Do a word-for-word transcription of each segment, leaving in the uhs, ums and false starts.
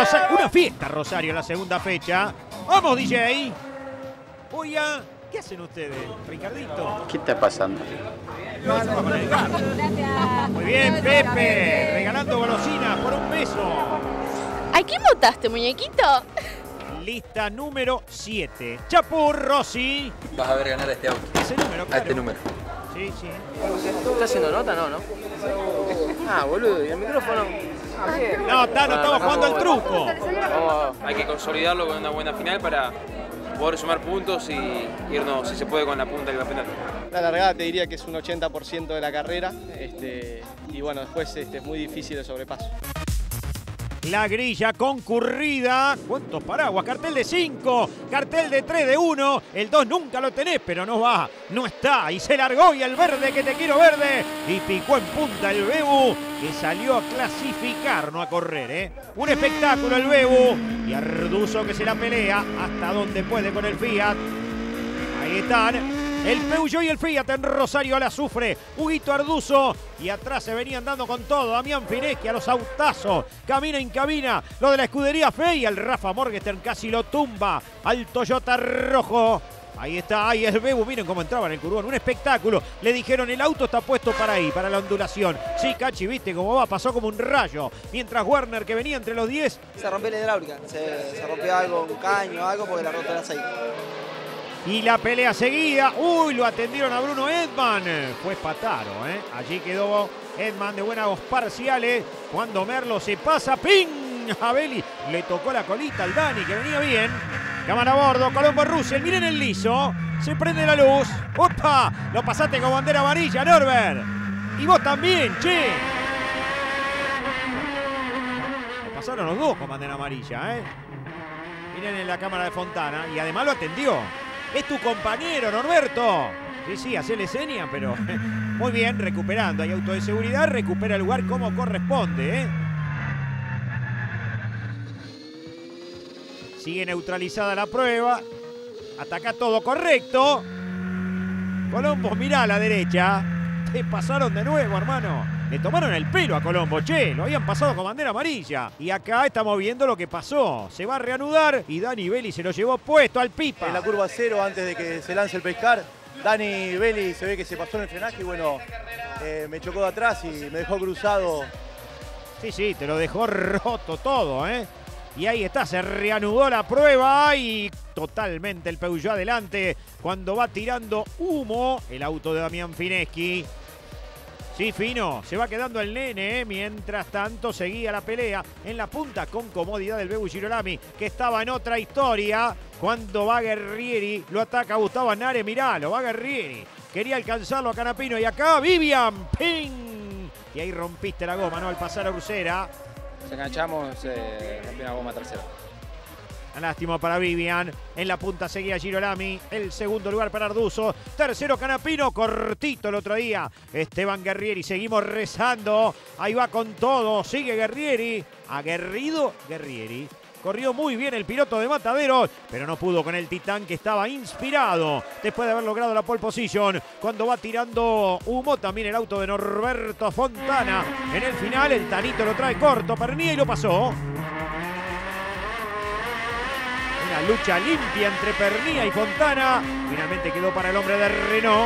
Rosario. Una fiesta, Rosario, la segunda fecha. ¡Vamos, D J! Oiga, ¿qué hacen ustedes, Ricardito? ¿Qué está pasando? Muy bien, Pepe, regalando golosinas por un peso. ¿A quién votaste, muñequito? Lista número siete. Chapur, Rossi. Vas a ver ganar a este auto. Ese número, claro. A este número. Sí, sí. ¿Está haciendo nota? No, ¿no? Ah, boludo, ¿y el micrófono? No, Tano, estamos jugando al truco. Vamos, hay que consolidarlo con una buena final para poder sumar puntos y irnos, si se puede, con la punta del campeonato. La largada te diría que es un ochenta por ciento de la carrera, este, y bueno, después este, es muy difícil el sobrepaso. La grilla concurrida. ¿Cuántos paraguas? Cartel de cinco, cartel de tres, de uno. El dos nunca lo tenés, pero no va, no está. Y se largó y el verde, que te quiero verde. Y picó en punta el Bebu, que salió a clasificar, no a correr, ¿eh? Un espectáculo el Bebu. Y Arduzo que se la pelea hasta donde puede con el Fiat. Ahí están. El Peugeot y el Fiat en Rosario la sufre Huguito Arduzo. Y atrás se venían dando con todo. Damián Fineschi a los autazos. Camina en cabina. Lo de la escudería Fey. El Rafa Morgenstern casi lo tumba al Toyota rojo. Ahí está, ahí el Bebu. Miren cómo entraba en el curbón. Un espectáculo. Le dijeron, el auto está puesto para ahí, para la ondulación. Sí, Cachi, viste cómo va. Pasó como un rayo. Mientras Werner, que venía entre los diez. Se rompió la hidráulica. Se, se rompió algo, un caño, algo, porque la roto el aceite. Y la pelea seguía. Uy, lo atendieron a Bruno Edman. Fue Pataro, ¿eh? Allí quedó Edman de buenas parciales. Cuando Merlo se pasa, ¡ping! A Belli le tocó la colita al Dani, que venía bien. Cámara a bordo, Colombo Russell. Miren el liso. Se prende la luz. ¡Opa! Lo pasaste con bandera amarilla, Norbert. Y vos también, che. Lo pasaron los dos con bandera amarilla, ¿eh? Miren en la cámara de Fontana. Y además lo atendió. Es tu compañero, Norberto. Sí, sí, hacele seña, pero muy bien, recuperando. Hay auto de seguridad, recupera el lugar como corresponde, ¿eh? Sigue neutralizada la prueba. Ataca todo correcto. Colombo, mirá a la derecha. Te pasaron de nuevo, hermano. Le tomaron el pelo a Colombo, che. Lo habían pasado con bandera amarilla. Y acá estamos viendo lo que pasó. Se va a reanudar y Dani Belli se lo llevó puesto al Pipa. En la curva cero, antes de que se lance el pescar, Dani Belli se ve que se pasó en el frenaje y bueno, eh, me chocó de atrás y me dejó cruzado. Sí, sí, te lo dejó roto todo, ¿eh? Y ahí está, se reanudó la prueba y totalmente el Peugeot adelante cuando va tirando humo el auto de Damián Fineschi. Sí, fino, se va quedando el nene, ¿eh? Mientras tanto seguía la pelea en la punta con comodidad del Bebu Girolami, que estaba en otra historia. Cuando va Guerrieri, lo ataca Gustavo Nare, mirá, lo va Guerrieri. Quería alcanzarlo a Canapino y acá Vivian, ¡ping! Y ahí rompiste la goma, ¿no? Al pasar a Ursera. Se enganchamos, eh, rompí una goma trasera. Lástima para Vivian. En la punta seguía Girolami. El segundo lugar para Arduzo. Tercero Canapino. Cortito el otro día. Esteban Guerrieri. Seguimos rezando. Ahí va con todo. Sigue Guerrieri. Aguerrido Guerrieri. Corrió muy bien el piloto de Mataderos, pero no pudo con el Titán, que estaba inspirado después de haber logrado la pole position. Cuando va tirando humo también el auto de Norberto Fontana. En el final el Tanito lo trae corto. Pernía y lo pasó. Una lucha limpia entre Pernía y Fontana. Finalmente quedó para el hombre de Renault.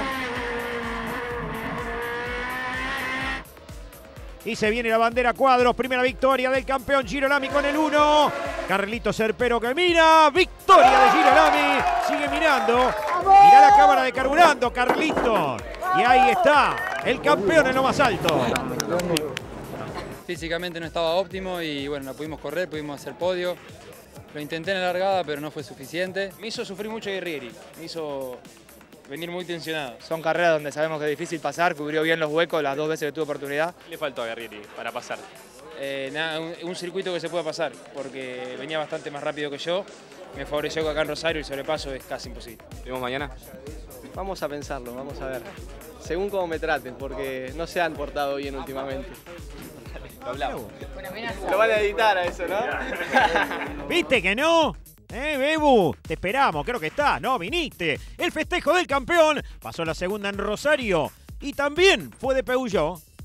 Y se viene la bandera cuadros. Primera victoria del campeón Girolami con el uno. Carlito Serpero que mira. Victoria de Girolami. Sigue mirando. Mirá la cámara de carburando, Carlito. Y ahí está. El campeón en lo más alto. Físicamente no estaba óptimo y bueno, no pudimos correr, pudimos hacer podio. Lo intenté en la largada, pero no fue suficiente. Me hizo sufrir mucho Guerrieri. Me hizo venir muy tensionado. Son carreras donde sabemos que es difícil pasar, cubrió bien los huecos las dos veces que tuvo oportunidad. ¿Qué le faltó a Guerrieri para pasar? Eh, nada, un, un circuito que se pueda pasar, porque venía bastante más rápido que yo. Me favoreció que acá en Rosario el sobrepaso es casi imposible. ¿Nos vemos mañana? Vamos a pensarlo, vamos a ver. Según cómo me traten, porque no se han portado bien últimamente. Lo hablamos. Lo van a editar a eso, ¿no? ¿Viste que no? Eh, Bebu, te esperamos, creo que está, ¿no? Viniste. El festejo del campeón pasó la segunda en Rosario y también fue de Peugeot.